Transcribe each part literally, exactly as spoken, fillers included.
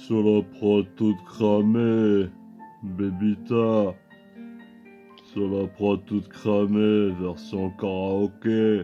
Sur la prod toute cramée, Bébita. Sur la prod toute cramée, version karaoké,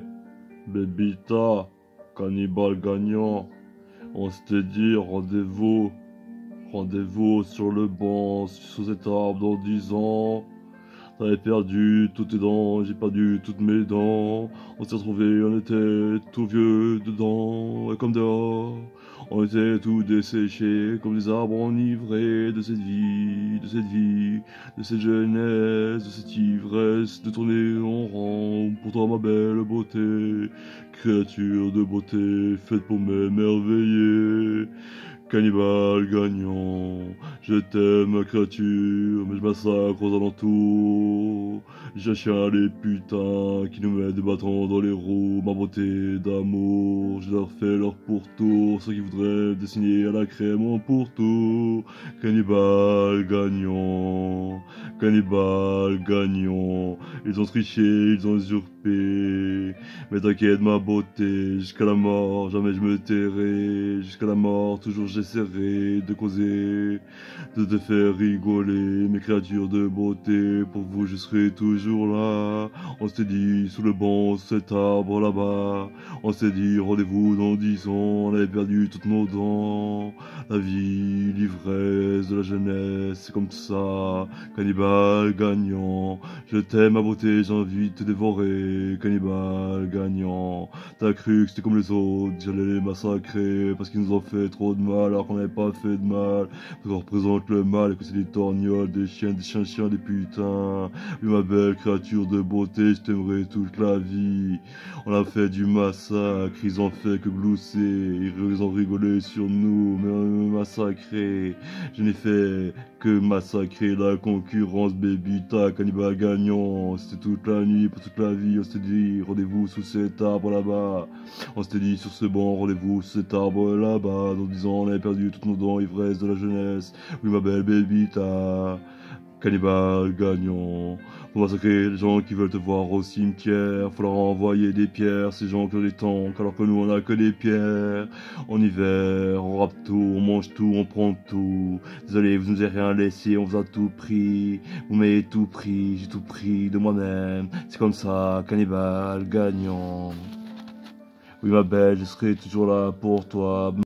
Bébita, cannibale gagnant. On s'était dit rendez-vous, rendez-vous sur le banc, sous cet arbre dans dix ans. J'avais perdu toutes tes dents, j'ai perdu toutes mes dents. On s'est retrouvés, on était tout vieux dedans, et comme dehors. On était tout desséchés, comme des arbres enivrés de cette vie, de cette vie, de cette jeunesse, de cette ivresse, de tourner en rond. Pour toi, ma belle beauté, créature de beauté, faite pour m'émerveiller. Cannibale gagnant, je t'aime ma créature, mais je massacre aux alentours. Je chien les putains qui nous mettent des bâtons dans les roues, ma beauté d'amour. Je leur fais leur pourtour, ceux qui voudraient dessiner à la crème en pourtour. Cannibale gagnant, cannibale gagnant, ils ont triché, ils ont usurpé. Mais t'inquiète ma beauté, jusqu'à la mort, jamais je me tairai. Jusqu'à la mort, toujours j'essaierai de causer, de te faire rigoler. Mes créatures de beauté, pour vous je serai toujours là. On s'est dit sous le banc, sous cet arbre là-bas. On s'est dit rendez-vous dans dix ans, on avait perdu toutes nos dents. La vie, l'ivresse de la jeunesse, c'est comme ça. Cannibale gagnant, je t'aime ma beauté, j'ai envie de te dévorer. Cannibale gagnant, t'as cru que c'était comme les autres, j'allais les massacrer parce qu'ils nous ont fait trop de mal alors qu'on n'avait pas fait de mal. Parce qu'on représente le mal et que c'est des torgnoles, des chiens, des chiens chiens, des putains. Oui ma belle créature de beauté, je t'aimerai toute la vie. On a fait du massacre, ils ont fait que glousser, ils ont rigolé sur nous, mais on m'a massacré. Je n'ai fait que massacrer la concurrence, Bébita, cannibale gagnant. C'était toute la nuit, pour toute la vie, on s'était dit rendez-vous sous cet arbre là-bas. On s'était dit sur ce banc, rendez-vous sous cet arbre là-bas. Dans dix ans, on avait perdu toutes nos dents, ivresse de la jeunesse. Oui ma belle Bébita, cannibale gagnant. Faut massacrer les gens qui veulent te voir au cimetière. Faut leur envoyer des pierres, ces gens qui ont des tanks, alors que nous on a que des pierres. En hiver, on rappe tout, on mange tout, on prend tout. Désolé, vous nous avez rien laissé, on vous a tout pris. Vous m'avez tout pris, j'ai tout pris de moi-même. C'est comme ça, cannibale gagnant. Oui ma belle, je serai toujours là pour toi.